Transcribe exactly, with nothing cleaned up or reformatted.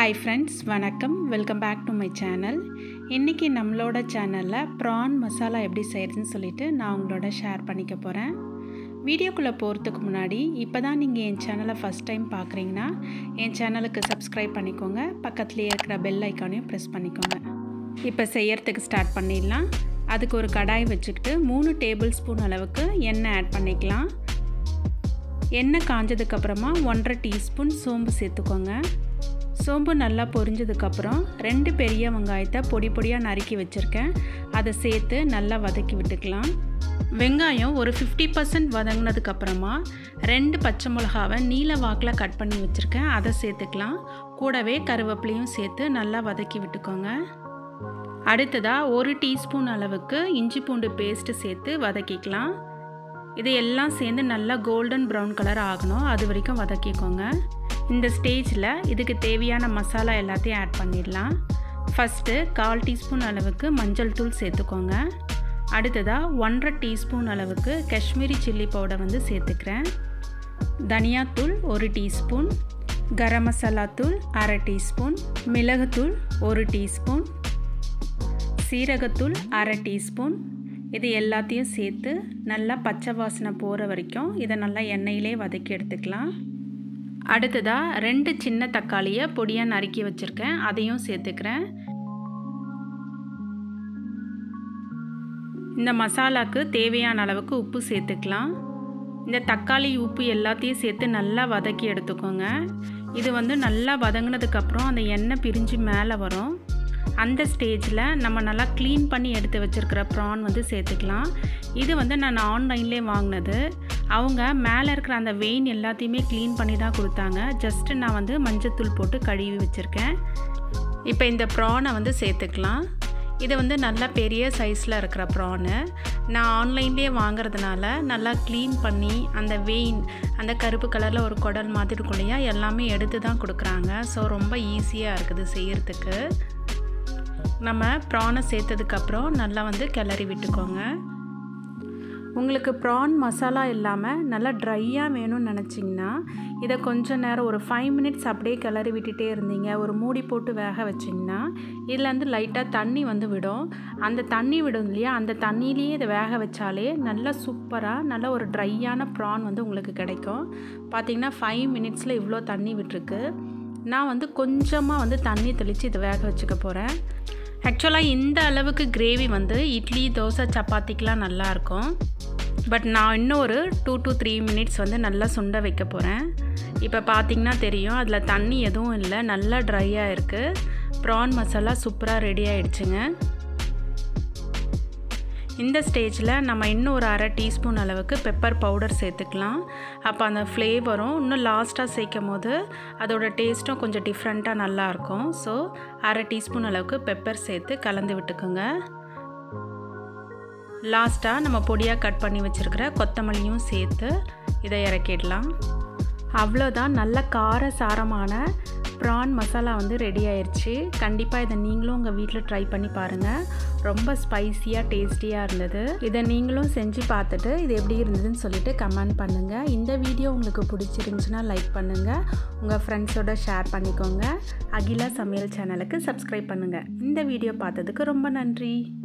Hi friends, வணக்கம். Welcome back to my channel. இன்னைக்கு நம்மளோட சேனல்ல prawn masala எப்படி செய்யறதுன்னு சொல்லிட்டு நான் உங்களோட ஷேர் பண்ணிக்க போறேன். வீடியோக்குள்ள போறதுக்கு முன்னாடி இப்பதான் நீங்க என் சேனலை ஃபர்ஸ்ட் டைம் பார்க்கறீங்கன்னா என் சேனலுக்கு சப்ஸ்கிரைப் பண்ணிக்கோங்க. பக்கத்துலயே இருக்கிற பெல் ஐகானையும் பிரஸ் பண்ணிக்கோங்க. இப்போ செய்யறதுக்கு ஸ்டார்ட் பண்ணிடலாம். அதுக்கு ஒரு கடாய் வச்சுக்கிட்டு மூணு டேபிள் ஸ்பூன் அளவுக்கு எண்ணெய் ஆட் பண்ணிக்கலாம். எண்ணெய் காஞ்சதுக்கு அப்புறமா ஒன்றரை டீஸ்பூன் சோம்பு சேர்த்துக்கோங்க. சோம்பு நல்லா பொரிஞ்சதுக்கப்புறம் ரெண்டு பெரிய வெங்காயத்தை பொடி பொடியாக நறுக்கி வச்சுருக்கேன். அதை சேர்த்து நல்லா வதக்கி விட்டுக்கலாம். வெங்காயம் ஒரு ஃபிஃப்டி பர்சன்ட் வதங்கினதுக்கப்புறமா ரெண்டு பச்சை மிளகாவை நீல வாக்கில் கட் பண்ணி வச்சுருக்கேன். அதை சேர்த்துக்கலாம். கூடவே கருவேப்பிலையும் சேர்த்து நல்லா வதக்கி விட்டுக்கோங்க. அடுத்ததாக ஒரு டீஸ்பூன் அளவுக்கு இஞ்சி பூண்டு பேஸ்ட்டு சேர்த்து வதக்கிக்கலாம். இது எல்லாம் சேர்ந்து நல்லா கோல்டன் ப்ரௌன் கலர் ஆகணும், அது வரைக்கும் வதக்கிக்கோங்க. இந்த ஸ்டேஜில் இதுக்கு தேவையான மசாலா எல்லாத்தையும் ஆட் பண்ணிடலாம். ஃபஸ்ட்டு கால் டீஸ்பூன் அளவுக்கு மஞ்சள் தூள் சேர்த்துக்கோங்க. அடுத்ததாக ஒன்றரை டீஸ்பூன் அளவுக்கு காஷ்மீரி சில்லி பவுடர் வந்து சேர்த்துக்கிறேன். தனியாத்தூள் ஒரு டீஸ்பூன், கரம் மசாலா தூள் அரை டீஸ்பூன், மிளகுத்தூள் ஒரு டீஸ்பூன், சீரகத்தூள் அரை டீஸ்பூன். இது எல்லாத்தையும் சேர்த்து நல்லா பச்சை வாசனை போகிற வரைக்கும் இதை நல்லா எண்ணெயிலே வதக்கி எடுத்துக்கலாம். அடுத்ததாக ரெண்டு சின்ன தக்காளியை பொடியாக நறுக்கி வச்சுருக்கேன், அதையும் சேர்த்துக்கிறேன். இந்த மசாலாவுக்கு தேவையான அளவுக்கு உப்பு சேர்த்துக்கலாம். இந்த தக்காளி உப்பு எல்லாத்தையும் சேர்த்து நல்லா வதக்கி எடுத்துக்கோங்க. இது வந்து நல்லா வதங்கினதுக்கப்புறம் அந்த எண்ணெய் பிரிஞ்சு மேலே வரும். அந்த ஸ்டேஜில் நம்ம நல்லா க்ளீன் பண்ணி எடுத்து வச்சுருக்கிற ப்ரான் வந்து சேர்த்துக்கலாம். இது வந்து நான் ஆன்லைன்லேயே வாங்கினது. அவங்க மேலே இருக்கிற அந்த வெயின் எல்லாத்தையுமே க்ளீன் பண்ணி தான் கொடுத்தாங்க. ஜஸ்ட்டு நான் வந்து மஞ்சத்தூள் போட்டு கழுவி வச்சுருக்கேன். இப்போ இந்த ப்ரானை வந்து சேர்த்துக்கலாம். இது வந்து நல்லா பெரிய சைஸில் இருக்கிற ப்ரானு. நான் ஆன்லைன்லேயே வாங்குறதுனால நல்லா க்ளீன் பண்ணி அந்த வெயின் அந்த கருப்பு கலரில் ஒரு குடல் மாதிரி இருக்கும் இல்லையா, எல்லாமே எடுத்து தான் கொடுக்குறாங்க. ஸோ ரொம்ப ஈஸியாக இருக்குது செய்கிறதுக்கு. நம்ம ப்ரானை சேர்த்ததுக்கப்புறம் நல்லா வந்து கிளறி விட்டுக்கோங்க. உங்களுக்கு ப்ரான் மசாலா இல்லாமல் நல்லா ட்ரையாக வேணும்னு நினச்சிங்கன்னா இதை கொஞ்சம் நேரம் ஒரு ஃபைவ் மினிட்ஸ் அப்படியே கிளறி விட்டுட்டே இருந்தீங்க, ஒரு மூடி போட்டு வேக வச்சிங்கன்னா இதுலேருந்து லைட்டாக தண்ணி வந்து விடும். அந்த தண்ணி விடும் இல்லையா, அந்த தண்ணியிலேயே இதை வேக வச்சாலே நல்லா சூப்பராக நல்ல ஒரு ட்ரையான ப்ரான் வந்து உங்களுக்கு கிடைக்கும். பார்த்திங்கன்னா ஃபைவ் மினிட்ஸில் இவ்வளோ தண்ணி விட்டுருக்கு. நான் வந்து கொஞ்சமாக வந்து தண்ணி தெளித்து இதை வேக வச்சுக்க போகிறேன். ஆக்சுவலாக இந்த அளவுக்கு கிரேவி வந்து இட்லி தோசை சப்பாத்திக்கெலாம் நல்லாயிருக்கும். பட் நான் இன்னும் ஒரு டூ டு த்ரீ மினிட்ஸ் வந்து நல்லா சுண்ட வைக்க போகிறேன். இப்போ பார்த்திங்கன்னா தெரியும், அதில் தண்ணி எதுவும் இல்லை, நல்லா ட்ரையாக இருக்குது. ப்ரான் மசாலா சூப்பராக ரெடி ஆகிடுச்சுங்க. இந்த ஸ்டேஜில் நம்ம இன்னும் ஒரு அரை டீஸ்பூன் அளவுக்கு பெப்பர் பவுடர் சேர்த்துக்கலாம். அப்போ அந்த ஃப்ளேவரும் இன்னும் லாஸ்ட்டாக சேர்க்கும் போது அதோட டேஸ்ட்டும் கொஞ்சம் டிஃப்ரெண்ட்டாக நல்லாயிருக்கும். ஸோ அரை டீஸ்பூன் அளவுக்கு பெப்பர் சேர்த்து கலந்து விட்டுக்குங்க. லாஸ்ட்டாக நம்ம பொடியாக கட் பண்ணி வச்சுருக்கிற கொத்தமல்லியும் சேர்த்து இதை இறக்கிடலாம். அவ்வளோதான், நல்ல கார சாரமான ப்ரான் மசாலா வந்து ரெடி ஆயிடுச்சு. கண்டிப்பாக இதை நீங்களும் உங்கள் வீட்டில் ட்ரை பண்ணி பாருங்கள். ரொம்ப ஸ்பைஸியாக டேஸ்டியாக இருந்தது. இதை நீங்களும் செஞ்சு பார்த்துட்டு இது எப்படி இருந்ததுன்னு சொல்லிட்டு கமெண்ட் பண்ணுங்கள். இந்த வீடியோ உங்களுக்கு பிடிச்சிருந்துச்சுன்னா லைக் பண்ணுங்கள், உங்கள் ஃப்ரெண்ட்ஸோட ஷேர் பண்ணிக்கோங்க. அகிலா சமையல் சேனலுக்கு சப்ஸ்கிரைப் பண்ணுங்கள். இந்த வீடியோ பார்த்ததுக்கு ரொம்ப நன்றி.